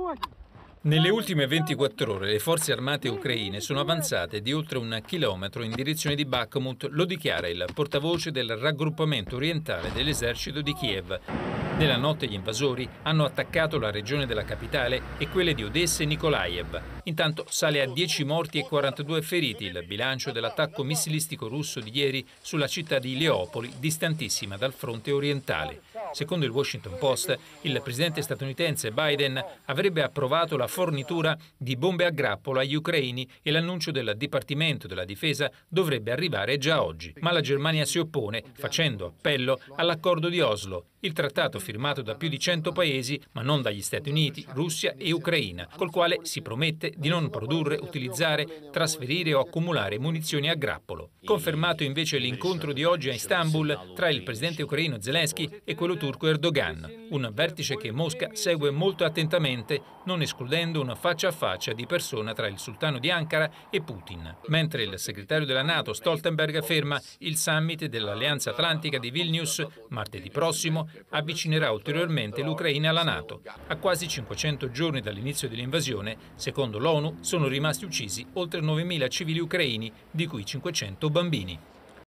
Nelle ultime 24 ore le forze armate ucraine sono avanzate di oltre 1 chilometro in direzione di Bakhmut, lo dichiara il portavoce del raggruppamento orientale dell'esercito di Kiev. Nella notte gli invasori hanno attaccato la regione della capitale e quelle di Odessa e Nikolaev. Intanto sale a 10 morti e 42 feriti il bilancio dell'attacco missilistico russo di ieri sulla città di Leopoli, distantissima dal fronte orientale. Secondo il Washington Post, il presidente statunitense Biden avrebbe approvato la fornitura di bombe a grappolo agli ucraini e l'annuncio del Dipartimento della Difesa dovrebbe arrivare già oggi. Ma la Germania si oppone, facendo appello all'accordo di Oslo, il trattato firmato da più di 100 paesi, ma non dagli Stati Uniti, Russia e Ucraina, col quale si promette di non produrre, utilizzare, trasferire o accumulare munizioni a grappolo. Confermato invece l'incontro di oggi a Istanbul tra il presidente ucraino Zelensky e quello turco Erdogan, un vertice che Mosca segue molto attentamente, non escludendo una faccia a faccia di persona tra il sultano di Ankara e Putin. Mentre il segretario della NATO Stoltenberg afferma il summit dell'Alleanza Atlantica di Vilnius martedì prossimo avvicinerà ulteriormente l'Ucraina alla NATO. A quasi 500 giorni dall'inizio dell'invasione, secondo l'ONU, sono rimasti uccisi oltre 9.000 civili ucraini, di cui 500 bambini.